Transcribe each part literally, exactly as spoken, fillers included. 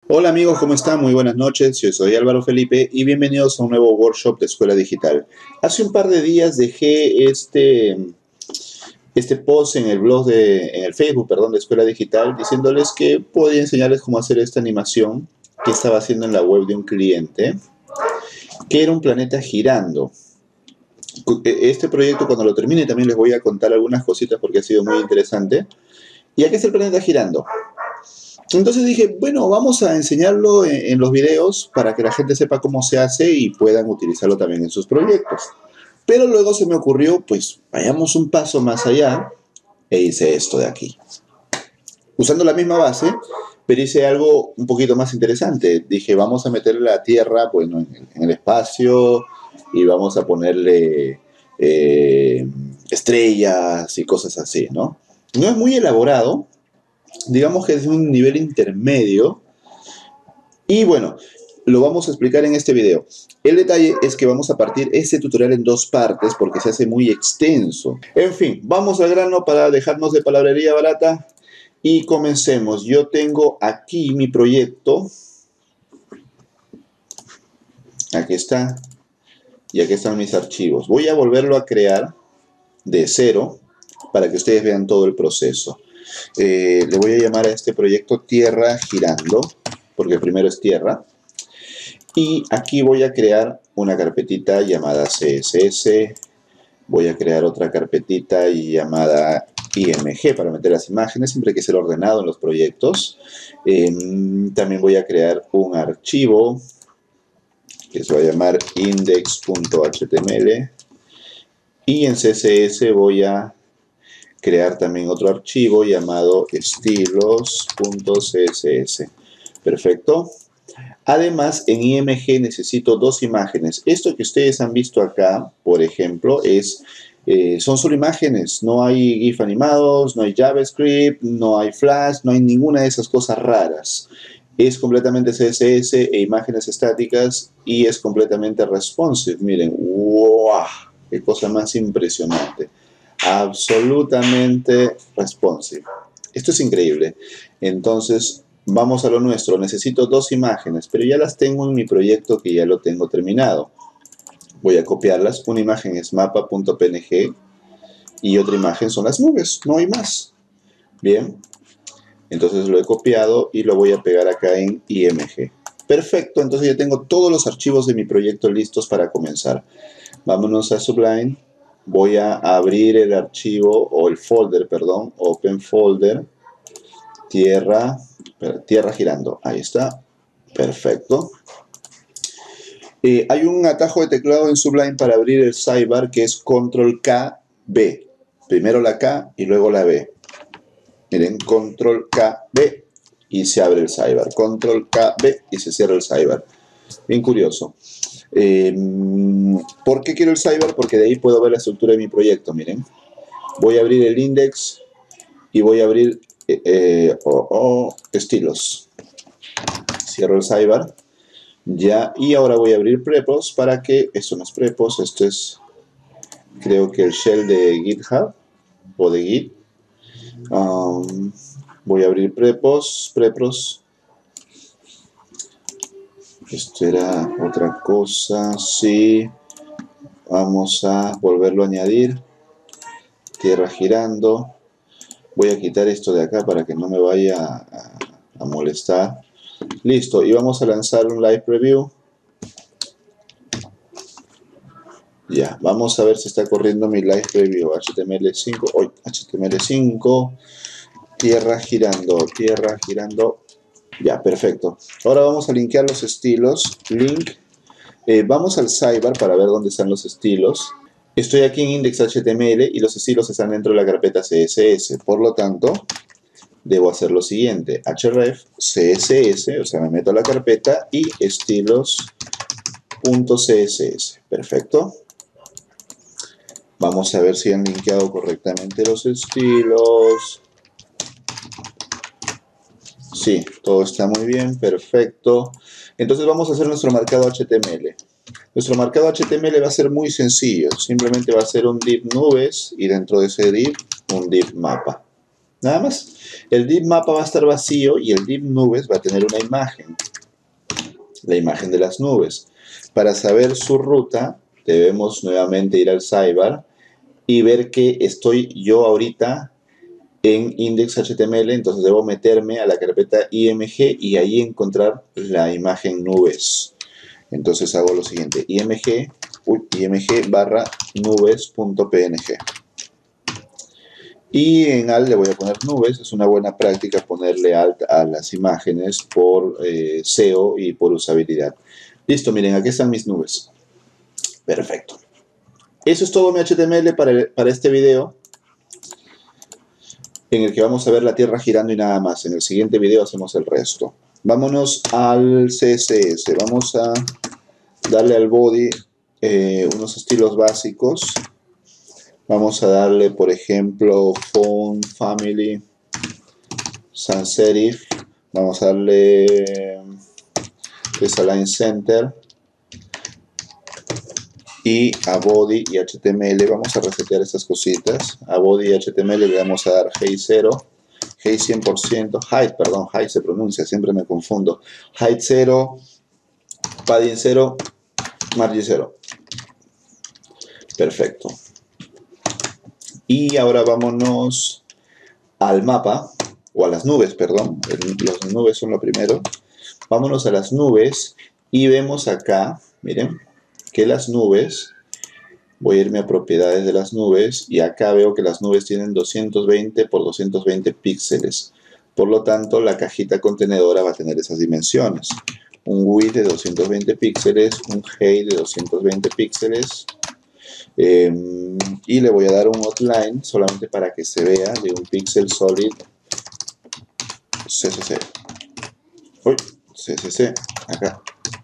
Hola amigos, ¿cómo están? Muy buenas noches. Yo soy Álvaro Felipe y bienvenidos a un nuevo workshop de Escuela Digital. Hace un par de días dejé este, este post en el blog de, en el Facebook, perdón, de Escuela Digital, diciéndoles que podía enseñarles cómo hacer esta animación que estaba haciendo en la web de un cliente, que era un planeta girando. Este proyecto, cuando lo termine, también les voy a contar algunas cositas porque ha sido muy interesante. ¿Y a qué es el planeta girando? Entonces dije, bueno, vamos a enseñarlo en, en los videos para que la gente sepa cómo se hace y puedan utilizarlo también en sus proyectos. Pero luego se me ocurrió, pues vayamos un paso más allá e hice esto de aquí. Usando la misma base, pero hice algo un poquito más interesante. Dije, vamos a meterle la Tierra, bueno, en, en el espacio y vamos a ponerle eh, estrellas y cosas así, ¿no? No es muy elaborado, digamos que es un nivel intermedio. Y bueno, lo vamos a explicar en este video. El detalle es que vamos a partir este tutorial en dos partes porque se hace muy extenso. En fin, vamos al grano para dejarnos de palabrería barata y comencemos. Yo tengo aquí mi proyecto. Aquí está. Y aquí están mis archivos. Voy a volverlo a crear de cero para que ustedes vean todo el proceso. Eh, le voy a llamar a este proyecto Tierra Girando, porque primero es Tierra. Y aquí voy a crear una carpetita llamada C S S. Voy a crear otra carpetita llamada I M G para meter las imágenes. Siempre hay que ser ordenado en los proyectos. Eh, también voy a crear un archivo que se va a llamar index punto H T M L. Y en C S S voy a crear también otro archivo llamado estilos punto C S S. Perfecto. Además, en I M G necesito dos imágenes. Esto que ustedes han visto acá, por ejemplo, es, eh, son solo imágenes. No hay GIF animados, no hay JavaScript, no hay Flash, no hay ninguna de esas cosas raras. Es completamente C S S e imágenes estáticas y es completamente responsive. Miren, ¡wow! ¡Qué cosa más impresionante! Absolutamente responsive. Esto es increíble. Entonces, vamos a lo nuestro. Necesito dos imágenes, pero ya las tengo en mi proyecto que ya lo tengo terminado. Voy a copiarlas. Una imagen es mapa punto P N G y otra imagen son las nubes. No hay más. Bien. Entonces lo he copiado y lo voy a pegar acá en I M G. Perfecto. Entonces ya tengo todos los archivos de mi proyecto listos para comenzar. Vámonos a Sublime. Voy a abrir el archivo o el folder, perdón, Open Folder, Tierra, tierra girando. Ahí está. Perfecto. Eh, hay un atajo de teclado en Sublime para abrir el sidebar que es control K B. Primero la K y luego la B. Miren, control K B y se abre el sidebar. control K B y se cierra el sidebar. Bien curioso. Eh, ¿Por qué quiero el sidebar? Porque de ahí puedo ver la estructura de mi proyecto. Miren. Voy a abrir el index y voy a abrir eh, eh, oh, oh, estilos. Cierro el sidebar. Ya, y ahora voy a abrir prepos para que, esto no es prepos, esto es, creo que el shell de GitHub o de Git. Um, voy a abrir prepos, prepos. Esto era otra cosa, sí. Vamos a volverlo a añadir. Tierra girando. Voy a quitar esto de acá para que no me vaya a, a molestar. Listo, y vamos a lanzar un live preview. Ya, vamos a ver si está corriendo mi live preview. H T M L cinco, hoy H T M L cinco, tierra girando, tierra girando. Ya, perfecto. Ahora vamos a linkear los estilos. Link. Eh, vamos al sidebar para ver dónde están los estilos. Estoy aquí en index H T M L y los estilos están dentro de la carpeta C S S. Por lo tanto, debo hacer lo siguiente. href C S S, o sea, me meto a la carpeta y estilos.css. Perfecto. Vamos a ver si han linkeado correctamente los estilos. Sí, todo está muy bien, perfecto. Entonces vamos a hacer nuestro marcado H T M L. Nuestro marcado H T M L va a ser muy sencillo. Simplemente va a ser un div nubes y dentro de ese div un div mapa. Nada más. El div mapa va a estar vacío y el div nubes va a tener una imagen. La imagen de las nubes. Para saber su ruta, debemos nuevamente ir al sidebar y ver que estoy yo ahorita en index.html, entonces debo meterme a la carpeta img y ahí encontrar la imagen nubes. Entonces hago lo siguiente, img, uy, img barra nubes.png. Y en alt le voy a poner nubes, es una buena práctica ponerle alt a las imágenes por eh, S E O y por usabilidad. Listo, miren, aquí están mis nubes. Perfecto. Eso es todo mi H T M L para, para este video, en el que vamos a ver la Tierra girando y nada más. En el siguiente video hacemos el resto. Vámonos al C S S. Vamos a darle al body eh, unos estilos básicos. Vamos a darle, por ejemplo, Font, Family, Sans Serif. Vamos a darle Desalign Center. Y a body y H T M L vamos a resetear estas cositas. A body y H T M L le vamos a dar height cero, height cien por ciento, height, perdón, height se pronuncia, siempre me confundo. Height cero, padding cero, margin cero. Perfecto. Y ahora vámonos al mapa, o a las nubes, perdón. Las nubes son lo primero. Vámonos a las nubes y vemos acá, miren, que las nubes, voy a irme a propiedades de las nubes y acá veo que las nubes tienen doscientos veinte por doscientos veinte píxeles. Por lo tanto, la cajita contenedora va a tener esas dimensiones. Un width de doscientos veinte píxeles, un height de doscientos veinte píxeles. Eh, y le voy a dar un outline solamente para que se vea de un pixel solid C C C. Uy, C C C, acá.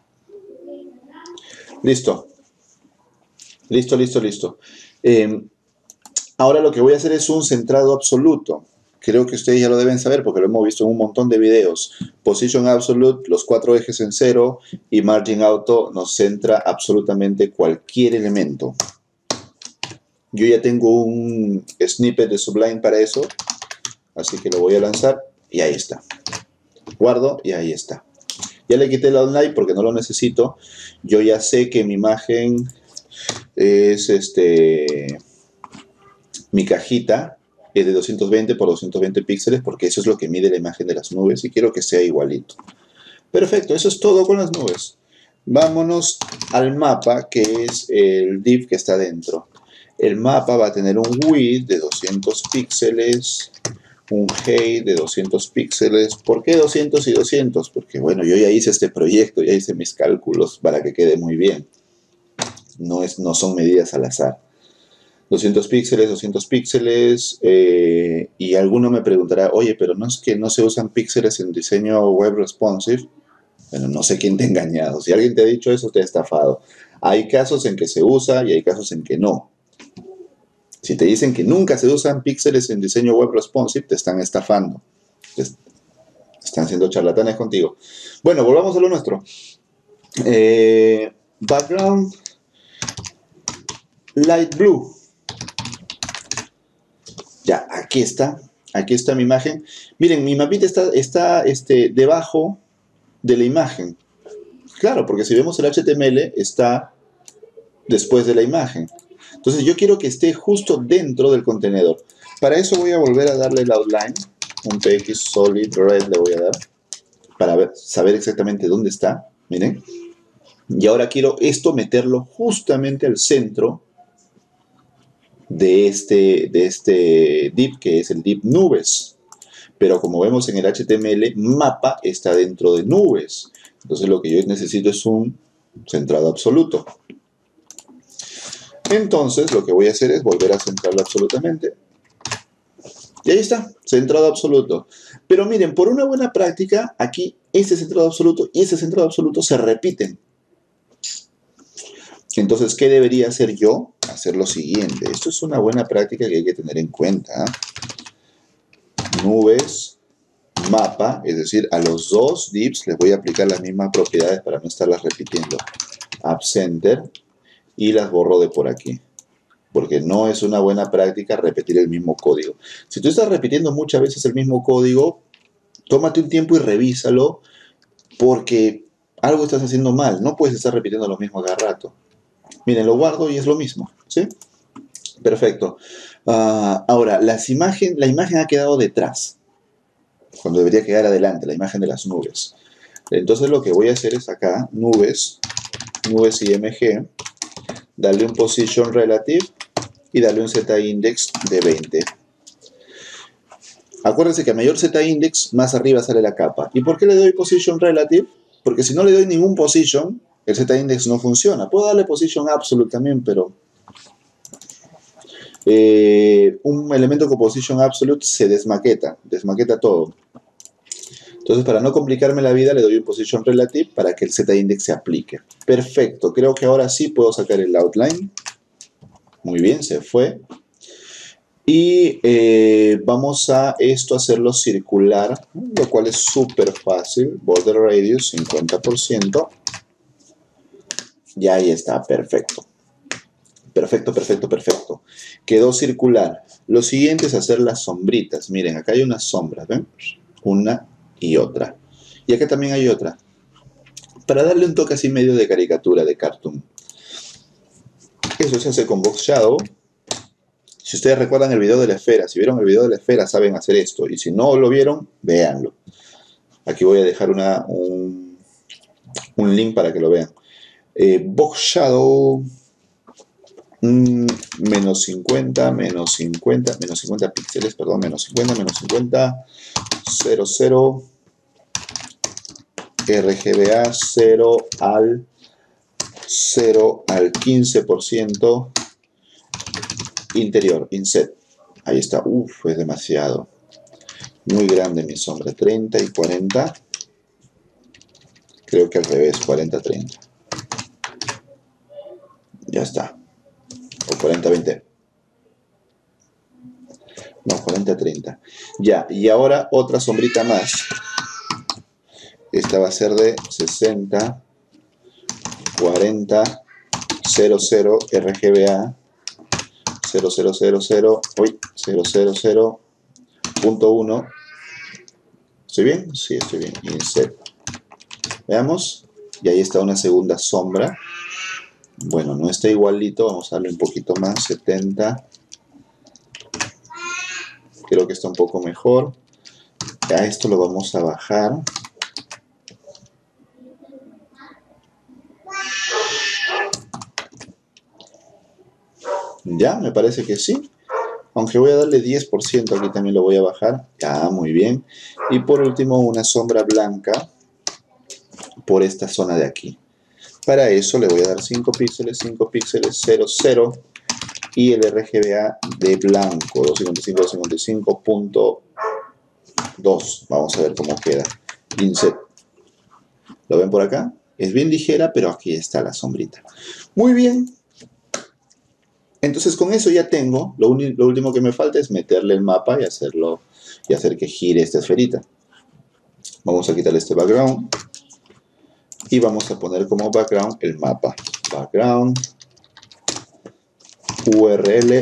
Listo. Listo, listo, listo. Eh, ahora lo que voy a hacer es un centrado absoluto. Creo que ustedes ya lo deben saber porque lo hemos visto en un montón de videos. Position Absolute, los cuatro ejes en cero, y Margin Auto nos centra absolutamente cualquier elemento. Yo ya tengo un snippet de Sublime para eso, así que lo voy a lanzar y ahí está. Guardo y ahí está. Ya le quité el outline porque no lo necesito. Yo ya sé que mi imagen es este... Mi cajita es de doscientos veinte por doscientos veinte píxeles porque eso es lo que mide la imagen de las nubes y quiero que sea igualito. Perfecto, eso es todo con las nubes. Vámonos al mapa, que es el div que está dentro. El mapa va a tener un width de doscientos píxeles, un height de doscientos píxeles. ¿Por qué doscientos y doscientos? Porque bueno, yo ya hice este proyecto, ya hice mis cálculos para que quede muy bien. No, es, no son medidas al azar. doscientos píxeles, doscientos píxeles, eh, y alguno me preguntará, oye, pero no es que no se usan píxeles en diseño web responsive. Bueno, no sé quién te ha engañado. Si alguien te ha dicho eso, te ha estafado. Hay casos en que se usa y hay casos en que no. Si te dicen que nunca se usan píxeles en diseño web responsive, te están estafando. Te están siendo charlatanes contigo. Bueno, volvamos a lo nuestro. Eh, background light blue. Ya, aquí está. Aquí está mi imagen. Miren, mi mapita está, está este, debajo de la imagen. Claro, porque si vemos el H T M L, está después de la imagen. Entonces yo quiero que esté justo dentro del contenedor. Para eso voy a volver a darle el outline. Un P X solid red le voy a dar. Para ver, saber exactamente dónde está. Miren. Y ahora quiero esto meterlo justamente al centro de este, de este div, que es el div nubes. Pero como vemos en el H T M L, mapa está dentro de nubes. Entonces lo que yo necesito es un centrado absoluto. Entonces lo que voy a hacer es volver a centrarlo absolutamente. Y ahí está, centrado absoluto. Pero miren, por una buena práctica, aquí este centrado absoluto y este centrado absoluto se repiten. Entonces, ¿qué debería hacer yo? Hacer lo siguiente. Esto es una buena práctica que hay que tener en cuenta. Nubes, mapa, es decir, a los dos divs les voy a aplicar las mismas propiedades para no estarlas repitiendo. App Center y las borro de por aquí. porque no es una buena práctica repetir el mismo código. Si tú estás repitiendo muchas veces el mismo código, tómate un tiempo y revísalo, porque algo estás haciendo mal. No puedes estar repitiendo lo mismo cada rato. Miren, lo guardo y es lo mismo, ¿sí? Perfecto. Uh, ahora, las imagen, la imagen ha quedado detrás, cuando debería quedar adelante, la imagen de las nubes. Entonces lo que voy a hacer es acá, nubes, nubes I M G, darle un position relative y darle un z-index de veinte. Acuérdense que a mayor z-index, más arriba sale la capa. ¿Y por qué le doy position relative? Porque si no le doy ningún position, el z-index no funciona. Puedo darle position absolute también, pero eh, un elemento con position absolute se desmaqueta, desmaqueta todo. Entonces, para no complicarme la vida, le doy un position relative para que el z-index se aplique. Perfecto, creo que ahora sí puedo sacar el outline. Muy bien, se fue. Y eh, vamos a esto hacerlo circular, lo cual es súper fácil. Border radius cincuenta por ciento. Y ahí está, perfecto. Perfecto, perfecto, perfecto. Quedó circular. Lo siguiente es hacer las sombritas. Miren, acá hay unas sombras, ¿ven? Una y otra. Y acá también hay otra. Para darle un toque así medio de caricatura, de cartoon. Eso se hace con Box Shadow. Si ustedes recuerdan el video de la esfera, si vieron el video de la esfera, saben hacer esto. Y si no lo vieron, véanlo. Aquí voy a dejar una, un, un link para que lo vean. Eh, Box Shadow, mm, menos cincuenta, menos cincuenta, menos cincuenta píxeles, perdón, menos cincuenta, menos cincuenta, cero, cero, R G B A cero al cero al quince por ciento. Interior, inset. Ahí está. Uf, es demasiado. Muy grande mi sombra. treinta y cuarenta. Creo que al revés. cuarenta, treinta. Ya está. O cuarenta, veinte. No, cuarenta, treinta. Ya. Y ahora otra sombrita más. Esta va a ser de sesenta, cuarenta, cero, cero, R G B A. cero, cero, cero, cero, uy, cero, cero, cero, punto uno. ¿Estoy bien? Sí, estoy bien. Inset. Veamos. Y ahí está una segunda sombra. Bueno, no está igualito. Vamos a darle un poquito más. setenta. Creo que está un poco mejor. A esto lo vamos a bajar. Ya, me parece que sí. Aunque voy a darle diez por ciento, aquí también lo voy a bajar. Ya, muy bien. Y por último, una sombra blanca por esta zona de aquí. Para eso le voy a dar cinco píxeles, cinco píxeles, cero, cero. Y el R G B A de blanco, doscientos cincuenta y cinco, doscientos cincuenta y cinco punto dos. Vamos a ver cómo queda. Inset. ¿Lo ven por acá? Es bien ligera, pero aquí está la sombrita. Muy bien. Entonces con eso ya tengo, lo, lo último que me falta es meterle el mapa y hacerlo y hacer que gire esta esferita. Vamos a quitarle este background y vamos a poner como background el mapa. Background, U R L,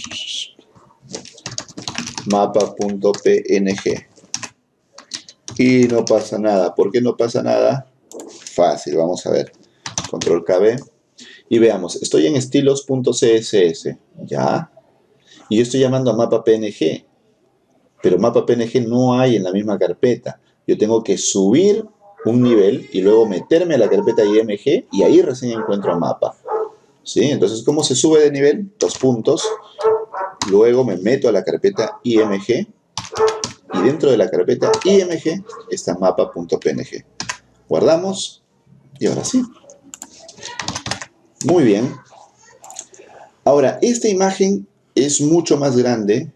mapa.png. Y no pasa nada. ¿Por qué no pasa nada? Fácil, vamos a ver. Control K B. Y veamos, estoy en estilos.css, ¿ya? Y yo estoy llamando a mapa P N G, pero mapa P N G no hay en la misma carpeta. Yo tengo que subir un nivel y luego meterme a la carpeta I M G y ahí recién encuentro mapa. ¿Sí? Entonces, ¿cómo se sube de nivel? Dos puntos. Luego me meto a la carpeta I M G y dentro de la carpeta I M G está mapa.png. Guardamos y ahora sí. Muy bien. Ahora, esta imagen es mucho más grande.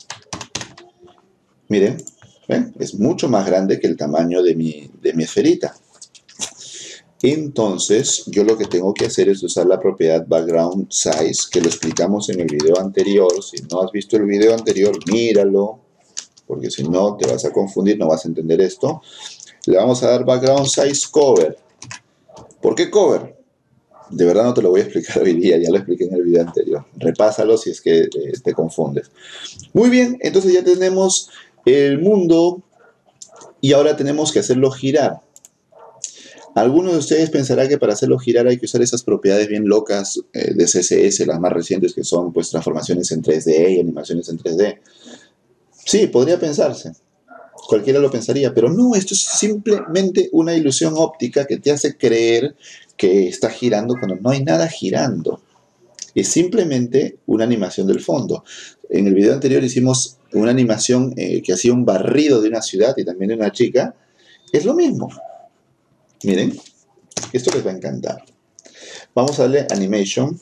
Miren, ¿ven? Es mucho más grande que el tamaño de mi, de mi esferita. Entonces, yo lo que tengo que hacer es usar la propiedad background size, que lo explicamos en el video anterior. Si no has visto el video anterior, míralo, porque si no te vas a confundir, no vas a entender esto. Le vamos a dar background size cover. ¿Por qué cover? De verdad no te lo voy a explicar hoy día, ya lo expliqué en el video anterior. Repásalo si es que eh, te confundes. Muy bien, entonces ya tenemos el mundo y ahora tenemos que hacerlo girar. Algunos de ustedes pensarán que para hacerlo girar hay que usar esas propiedades bien locas eh, de C S S, las más recientes que son pues transformaciones en tres D y animaciones en tres D. Sí, podría pensarse. Cualquiera lo pensaría, pero no, esto es simplemente una ilusión óptica que te hace creer que está girando cuando no hay nada girando. Es simplemente una animación del fondo. En el video anterior hicimos una animación eh, que hacía un barrido de una ciudad y también de una chica. Es lo mismo. Miren, esto les va a encantar. Vamos a darle Animation.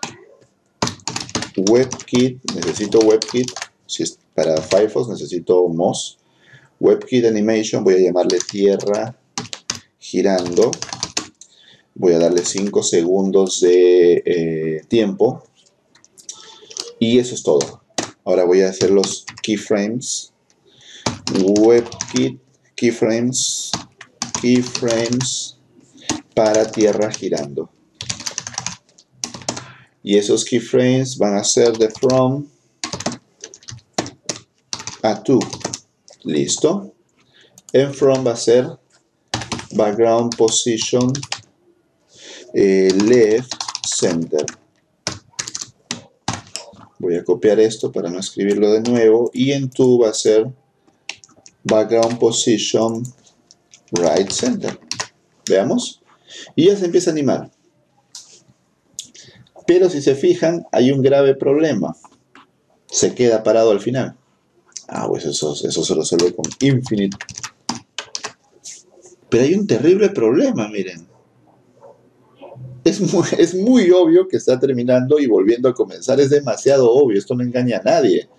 WebKit, necesito WebKit. Si es para Firefox necesito Moz. WebKit Animation, voy a llamarle Tierra girando. Voy a darle cinco segundos de eh, tiempo. Y eso es todo. Ahora voy a hacer los keyframes. WebKit keyframes. Keyframes para Tierra girando. Y esos keyframes van a ser de from a to. Listo. En from va a ser background position eh, left center. Voy a copiar esto para no escribirlo de nuevo. Y en to va a ser background position right center. Veamos. Y ya se empieza a animar. Pero si se fijan, hay un grave problema. Se queda parado al final. Ah, pues eso, eso se resuelve con Infinite. Pero hay un terrible problema, miren. Es muy, es muy obvio que está terminando y volviendo a comenzar. Es demasiado obvio. Esto no engaña a nadie.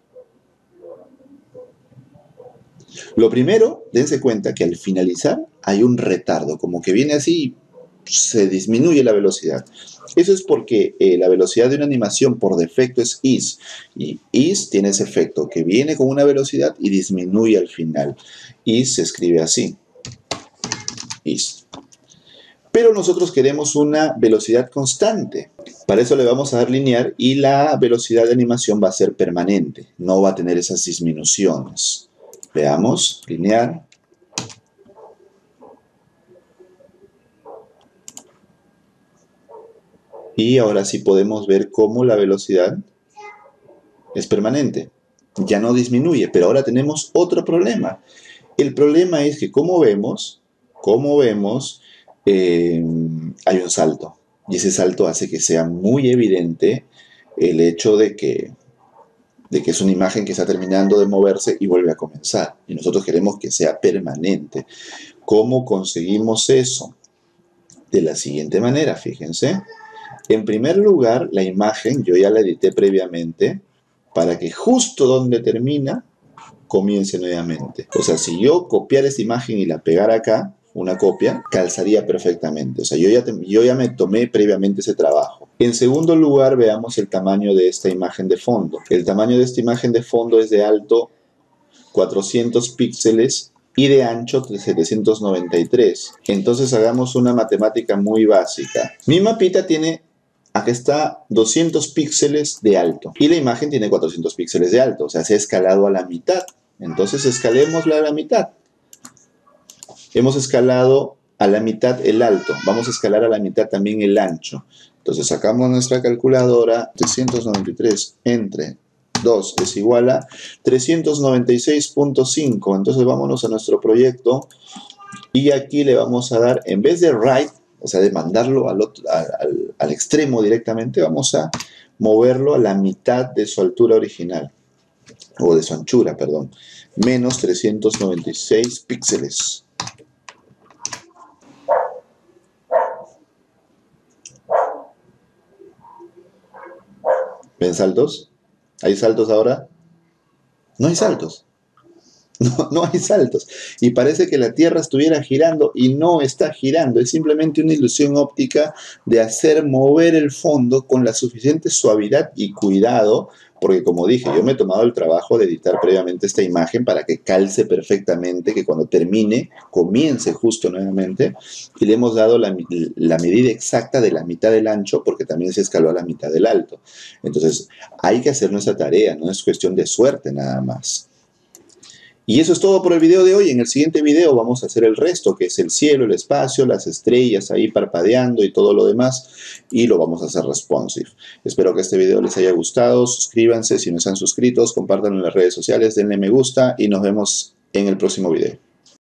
Lo primero, dense cuenta que al finalizar hay un retardo. Como que viene así, se disminuye la velocidad. Eso es porque eh, la velocidad de una animación por defecto es is. Y is tiene ese efecto, que viene con una velocidad y disminuye al final. Is se escribe así. Is. Pero nosotros queremos una velocidad constante. Para eso le vamos a dar linear y la velocidad de animación va a ser permanente. No va a tener esas disminuciones. Veamos, lineal. Y ahora sí podemos ver cómo la velocidad es permanente. Ya no disminuye, pero ahora tenemos otro problema. El problema es que como vemos, como vemos, eh, hay un salto. Y ese salto hace que sea muy evidente el hecho de que, de que es una imagen que está terminando de moverse y vuelve a comenzar. Y nosotros queremos que sea permanente. ¿Cómo conseguimos eso? De la siguiente manera, fíjense. En primer lugar, la imagen yo ya la edité previamente para que justo donde termina comience nuevamente. O sea, si yo copiara esta imagen y la pegara acá, una copia, calzaría perfectamente. O sea, yo ya, te, yo ya me tomé previamente ese trabajo. En segundo lugar, veamos el tamaño de esta imagen de fondo. El tamaño de esta imagen de fondo es de alto cuatrocientos píxeles y de ancho setecientos noventa y tres. Entonces hagamos una matemática muy básica. Mi mapita tiene, acá está, doscientos píxeles de alto y la imagen tiene cuatrocientos píxeles de alto. O sea, se ha escalado a la mitad. Entonces escalémosla a la mitad. Hemos escalado a la mitad el alto. Vamos a escalar a la mitad también el ancho. Entonces sacamos nuestra calculadora. trescientos noventa y tres entre dos es igual a trescientos noventa y seis punto cinco. Entonces vámonos a nuestro proyecto. Y aquí le vamos a dar, en vez de right, o sea, de mandarlo al, otro, al, al extremo directamente, vamos a moverlo a la mitad de su altura original. O de su anchura, perdón. Menos trescientos noventa y seis píxeles. ¿Ven saltos? ¿Hay saltos ahora? No hay saltos. No, no hay saltos. Y parece que la Tierra estuviera girando y no está girando. Es simplemente una ilusión óptica de hacer mover el fondo con la suficiente suavidad y cuidado porque como dije, yo me he tomado el trabajo de editar previamente esta imagen para que calce perfectamente, que cuando termine, comience justo nuevamente, y le hemos dado la, la medida exacta de la mitad del ancho, porque también se escaló a la mitad del alto. Entonces, hay que hacer nuestra tarea, no es cuestión de suerte nada más. Y eso es todo por el video de hoy. En el siguiente video vamos a hacer el resto, que es el cielo, el espacio, las estrellas ahí parpadeando y todo lo demás. Y lo vamos a hacer responsive. Espero que este video les haya gustado. Suscríbanse si no están suscritos. Compártanlo en las redes sociales. Denle me gusta y nos vemos en el próximo video.